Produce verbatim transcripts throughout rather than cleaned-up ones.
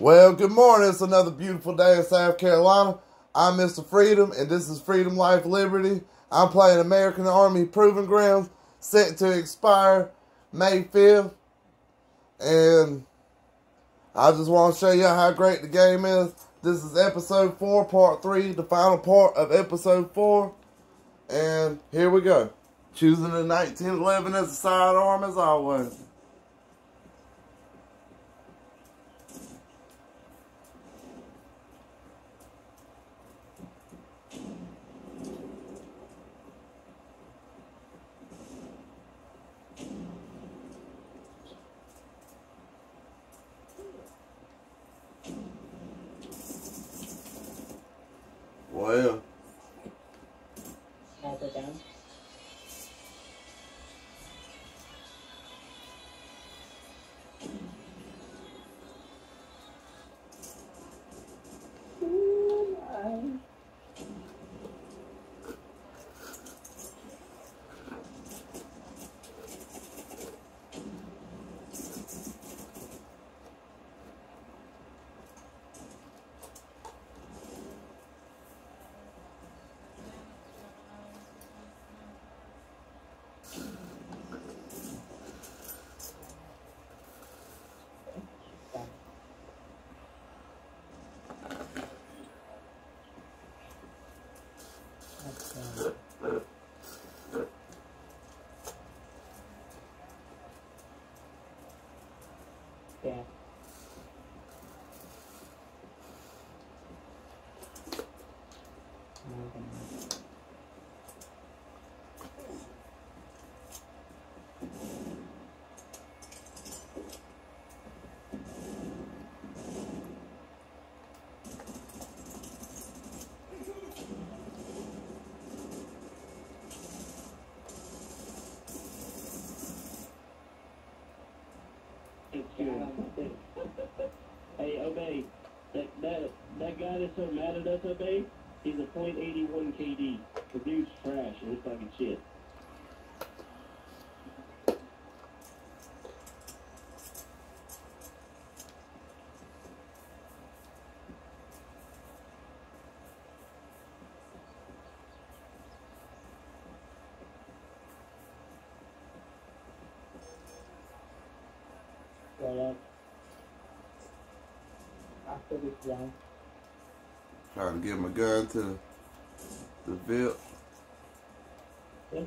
Well, good morning. It's another beautiful day in South Carolina. I'm Mister Freedom, and this is Freedom, Life, Liberty. I'm playing American Army Proving Grounds, set to expire May fifth. And I just want to show you how great the game is. This is episode four, part three, the final part of episode four. And here we go. Choosing the nineteen eleven as a sidearm as always. Well. Hold it down. Yeah. Hey, Obey, that, that, that guy that's so mad at us, Obey, he's a point eight one K D. The dude's trash and he's fucking shit. Well, after this round. Trying to get my gun to the Vip. Yes.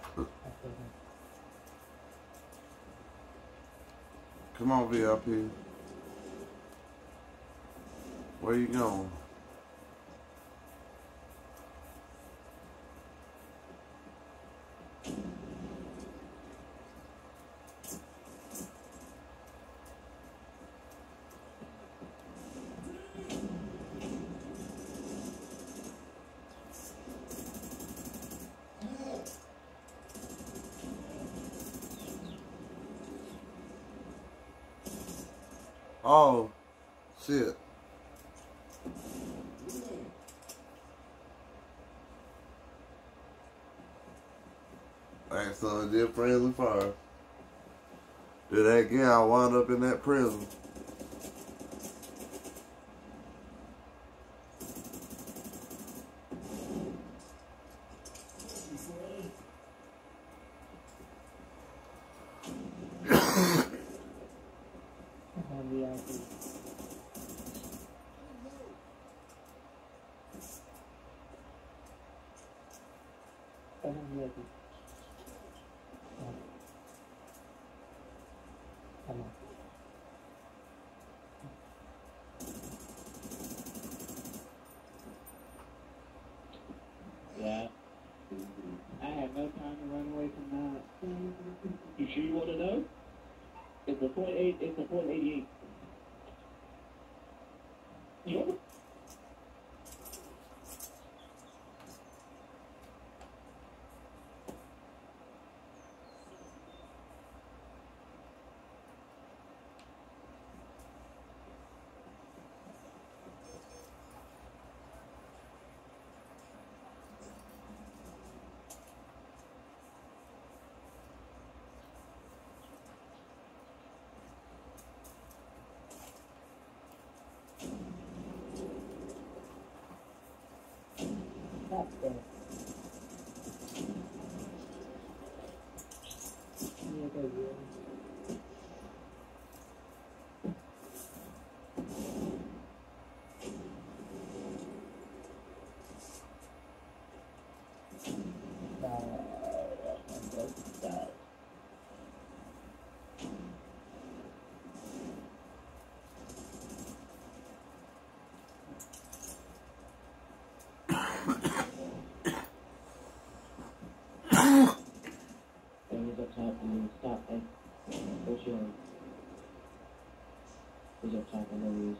Come on, V I P. Where you going? Oh, shit. Excellent, did friendly fire. Did that again, I wound up in that prison. Yeah. I had no time to run away from that. You sure you want to know? It's a point eight. It's a point eighty-eight. Yeah. chips I can never use.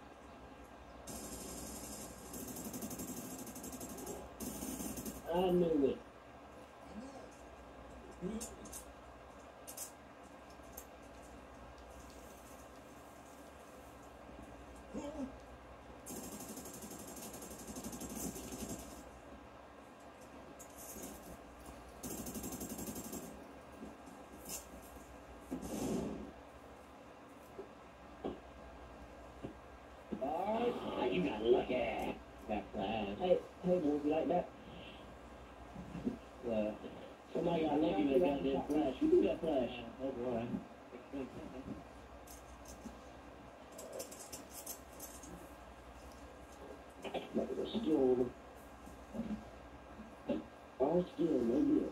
I knew it. Oh, you got lucky. That flash. Hey, hey, boy, you like that? Uh, somebody got lucky with that goddamn flash. Who do that flash? Oh, boy. Like a skill. All skill, no good.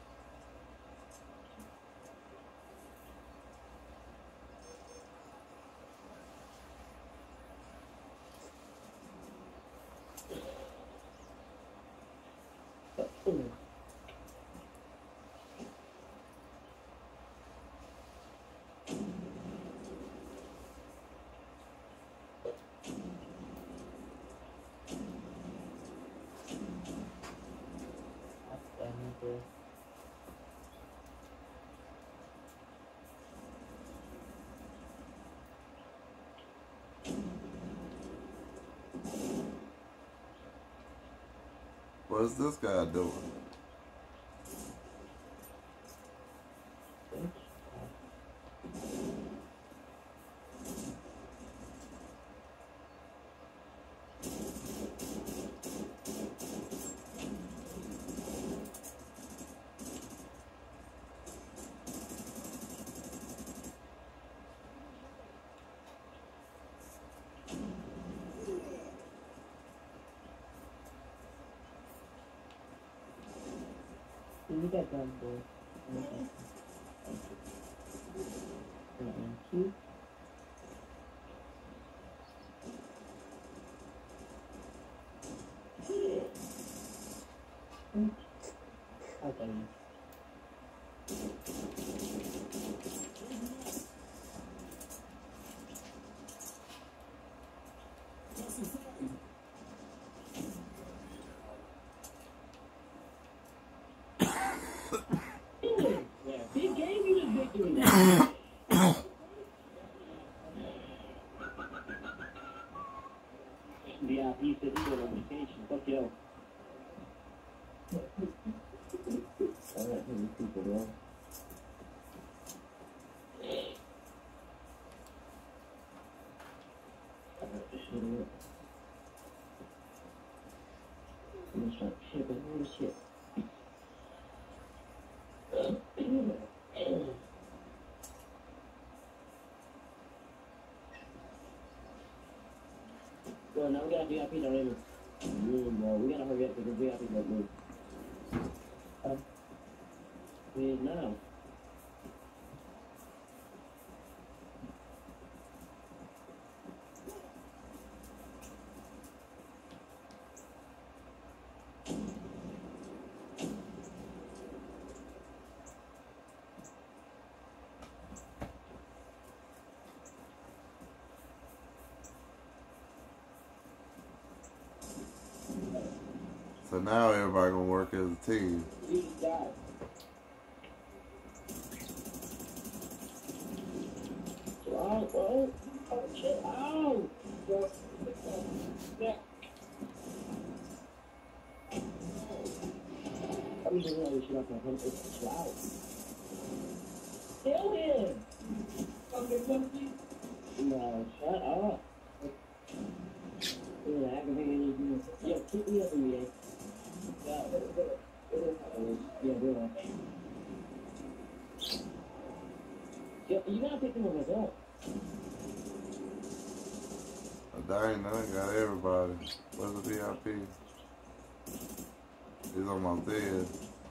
What's this guy doing? You got done, boy. Thank you. Okay. He gave you the victory. V I P said he went on vacation. Fuck yo. I like these people, bro. I got this shit up. I'm gonna start shipping all this shit. Well, now we got V I P already. Yeah, bro. We gotta hurry up because V I P don't move. Uh, wait now. So now everybody gonna work as a team. Oh, oh, oh, shit, ow! Yeah. I'm just gonna shut up and it's loud. Kill him! No, shut up. Yeah, aggravating you. Yeah, keep me up in the Yeah, yeah, do it. Yeah, you gotta pick them up as well. Dang, I got everybody. Where's the V I P? He's almost dead.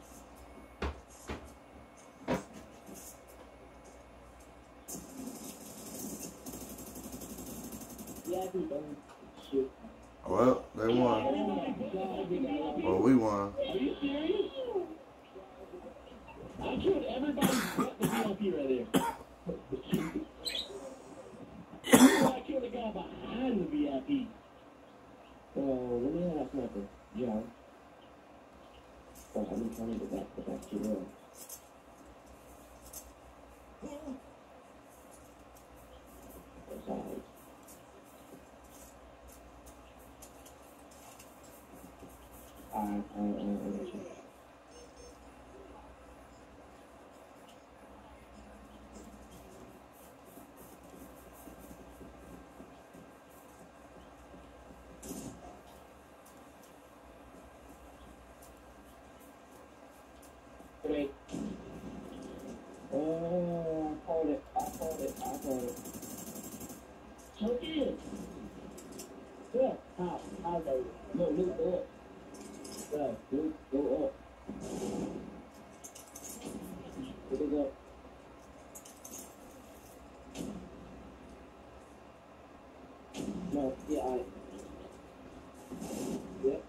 V I P don't shoot. Well, they won. Well, we won. Are you serious? I killed everybody but the V I P right there. P. So let me ask nothing. Yeah. Oh, I'm trying to get back to back to the Sorry. I, I, I, I got you. Wait. Oh, I called it. I called it. I called it. Choke in. Yeah. How? How go? No, Luke, go up. Yeah, Luke, go up. Look it up. No, yeah, I. Yep.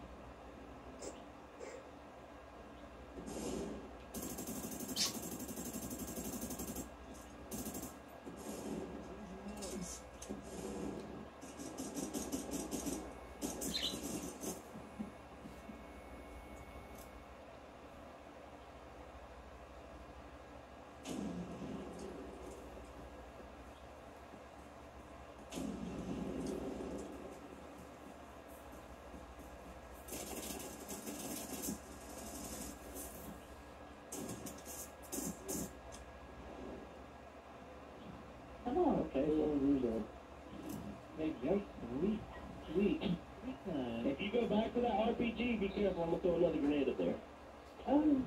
Oh, okay. Hey, yo, sweet, sweet. If you go back to that R P G, be careful. I'm gonna throw another grenade up there. Um.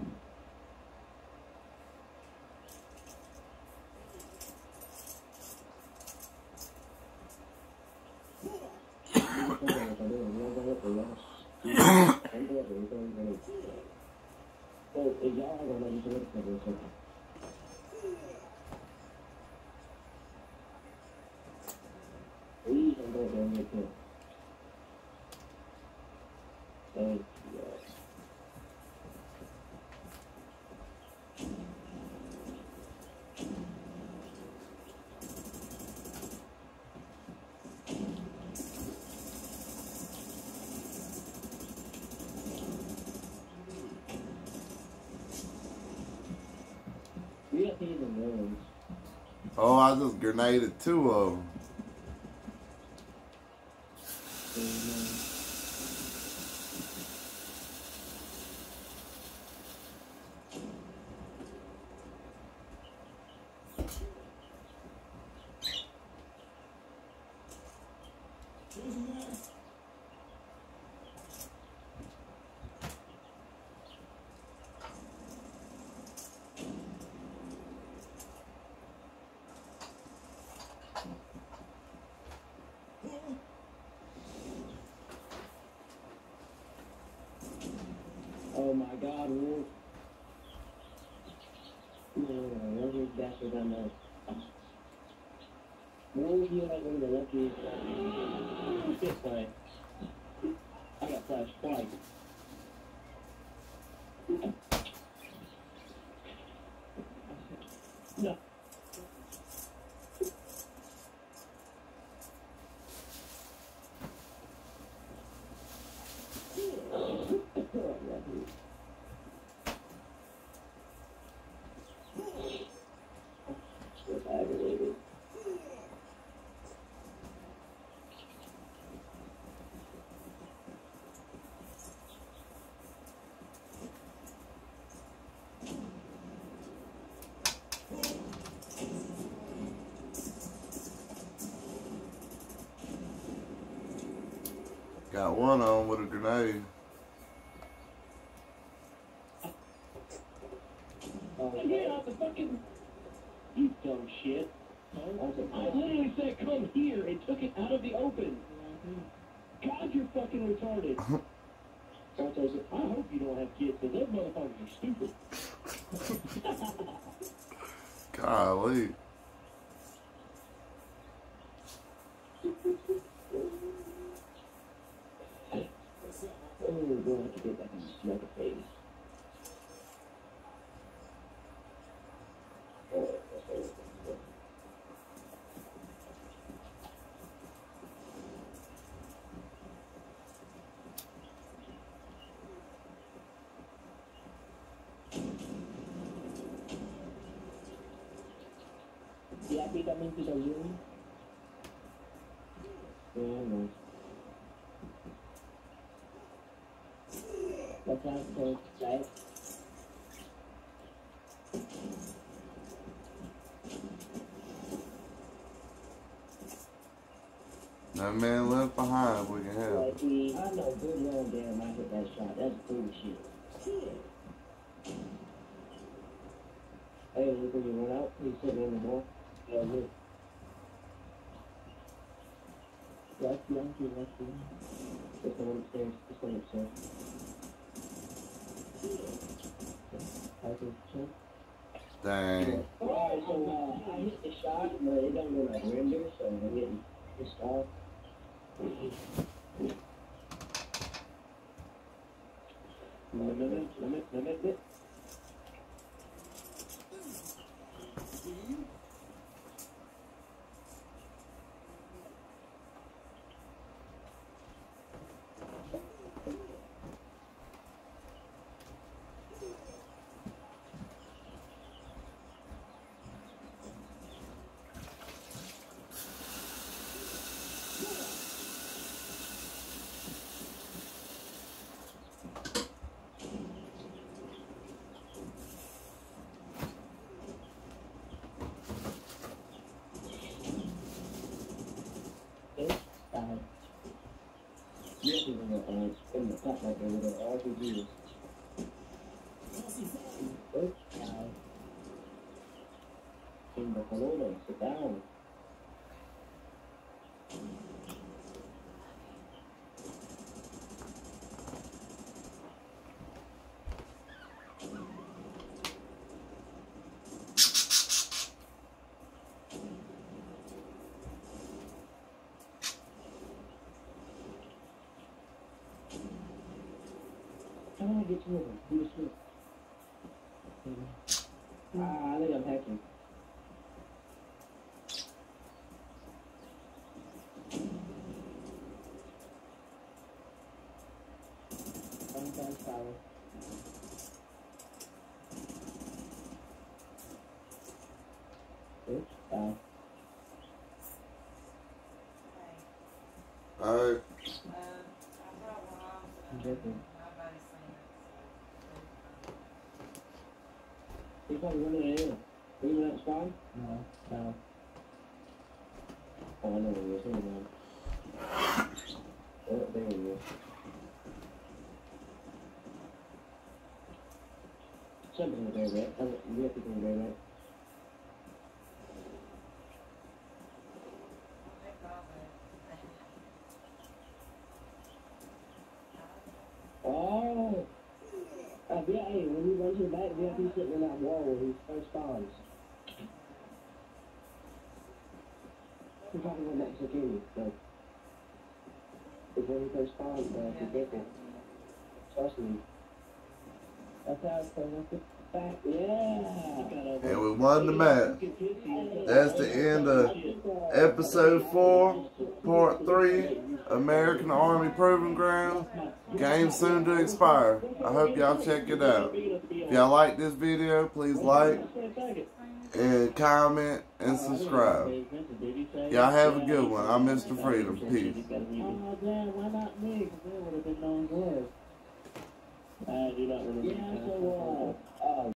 Oh, y'all are gonna use it for this. Please don't go down here too. Thank you. We got these in rooms. Oh, I just grenaded two of them. Oh my God, Wolf. No, no, no, those bastards I know. Wolf, you like one of the luckiest. This way. I got flashed twice. No. Aggravated. Got one on with a grenade. Oh, yeah, the fucking. You dumb shit. I literally said come here and took it out of the open. God, you're fucking retarded. I hope you don't have kids, because those motherfuckers are stupid. Golly. Oh, we'll have to get that and smoke a face. prácticamente salió. Veamos. What's that called? Like. No man left behind. We can help. Like he, I know good long damn I hit that shot. That's bullshit. Shit. Hey, look when you run out. He's sitting in the ball. Yeah, look. Left, left, left, left. This one upstairs. This one upstairs. I think so. Dang. Alright, so uh, I hit the shot, but it doesn't go like render, so I'm getting pissed off. Limit, limit, limit, limit. Uh, in the top like that with an R P G. First guy. In the Corona, sit down. How do I get to over? Do this with. Ah, I think I'm hacking. Sometimes power. Oops, bye. Alright. I'm joking. He's probably running in. Are you in that spawn? No, no. Oh, I know where he is. Hang on. Oh, there he is. Something in there, right? Oh, we have to go there, right? Oh! Uh, yeah, hey, when you run to the back, V I P sitting in that wall where he first spawns. We're talking about that security, like, before he first spawns, uh, be careful. Trust me. That's how it's going to back. Yeah! And we won the match. That's the end of episode four, part three, American Army Proving Ground. Game soon to expire. I hope y'all check it out. If y'all like this video, please like and comment and subscribe. Y'all have a good one. I'm Mister Freedom. Peace. Oh, damn, why not me? Because that would have been long worse. I do not remember. Yeah, so, uh, uh,